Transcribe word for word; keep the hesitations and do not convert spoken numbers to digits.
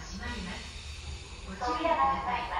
閉まります。ご注意ください。